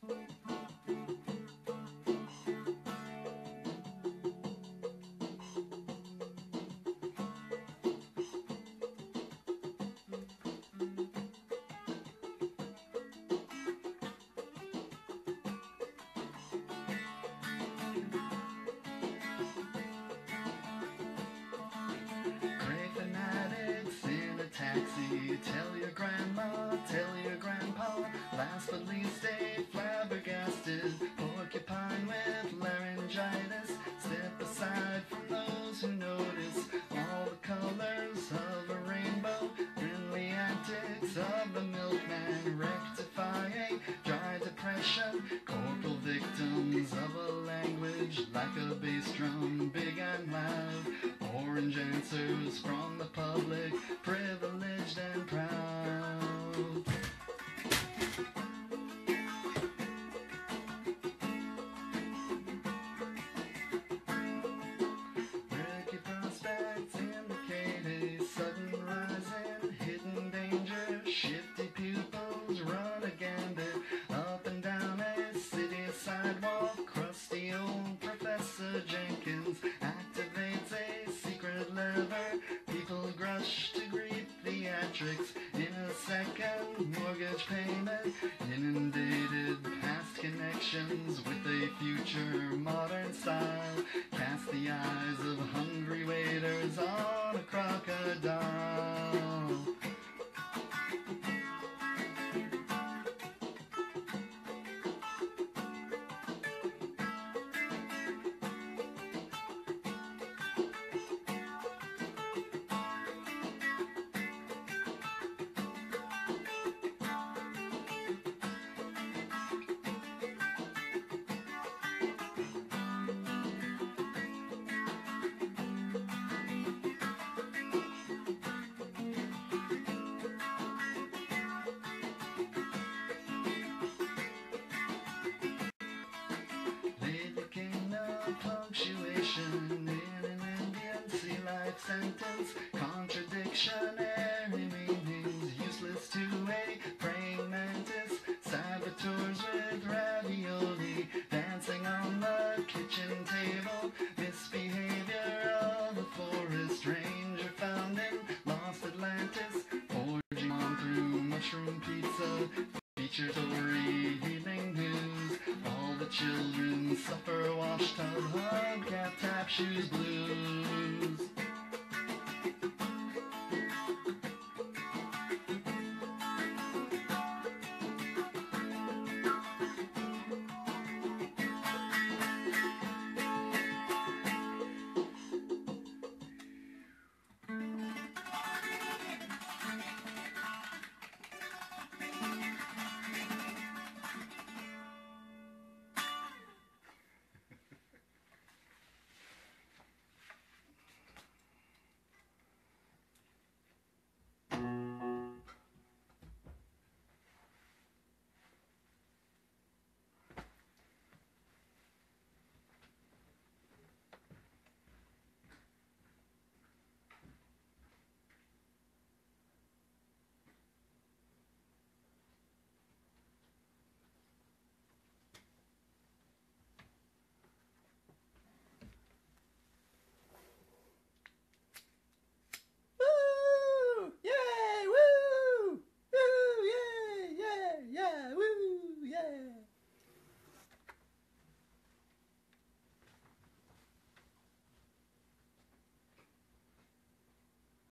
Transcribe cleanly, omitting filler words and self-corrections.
Fanatics in a taxi. Tell your grandma, tell your grandpa. Last but least a flabbergasted porcupine with laryngitis. Step aside from those who notice all the colors of a rainbow. Friendly antics of the milkman. Rectify a dry depression. Corporal victims of a language like a bass drum, big and loud. Orange answers from the public, privileged and proud. Murky prospects indicate a sudden rise in hidden danger. Shifty pupils run a gambit up and down a city sidewalk. Crusty old Professor Jenkins activates a secret lever. People rush to greet theatrics in a second mortgage payment. Inundated past connections with a future modern style. Cast the eyes of hungry waiters on a crocodile. Punctuation in an Indian sea life sentence. Contradictionary meanings useless to a praying mantis. Saboteurs with ravioli dancing on the kitchen table. Misbehavior of the forest ranger found in lost Atlantis. Forging on through mushroom pizza. Feature story, evening news. All the children suffer washtub, hubcap, tap shoes.